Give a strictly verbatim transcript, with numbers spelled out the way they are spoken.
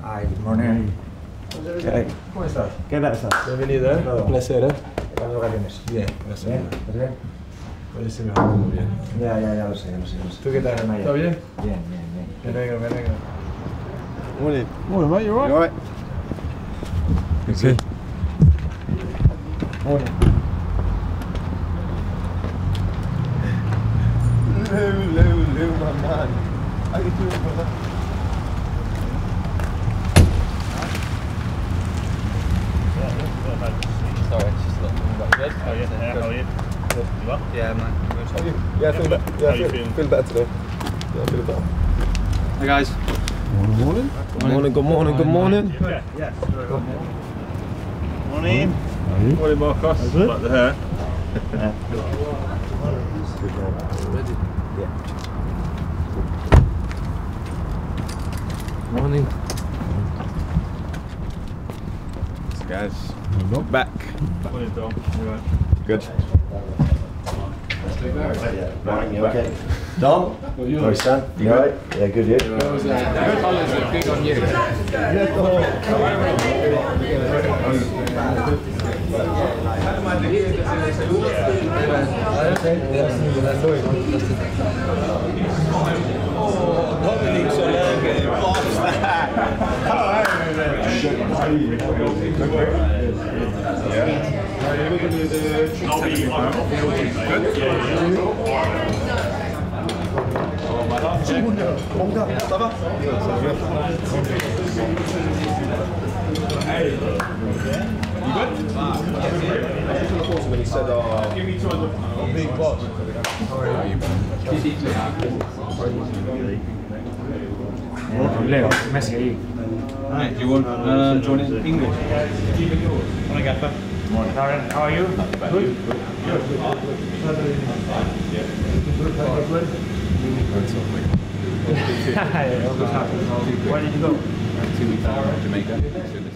Hi, good morning. ¿Cómo estás? ¿Qué tal estás? Bienvenido, ¿eh? Un placer, ¿eh? ¿Cuándo vacaciones? Bien, gracias. ¿Bien? ¿Estás bien? Puede ser mejor, muy bien. Ya, ya, ya lo sé, ya lo sé, ya lo sé. ¿Tú qué tal? ¿Todo bien? Bien, bien, bien. Me alegro, me alegro. Morning. Morning, mate, you alright? You alright? Sí. Morning. Lou, Lou, Lou, my man. How you doing, brother? Sorry, it's just a little bit good. Oh yeah, yeah, how are you? Good. You well? Yeah, man. Good. How are you? Yeah, I feel better. Yeah, How I you feel, feeling? feel better today. Yeah, I feel better. Hey guys. Morning, morning. Good morning, good morning, good morning. Yeah, yeah. Morning. How are you? Morning, Marcos. Like the hair. Morning. So guys, we're back. Morning, Dom. You alright? Good. Morning, you okay? Dom? Sorry, Stan? You alright? Yeah, good, you? Big on you. Ça va? When he said, uh, big boss. Leo, Messi ahí. Right, do you want uh, join in English? Morning, Gaffer. Morning. How are you? Good? Where did you go? Two weeks in Jamaica.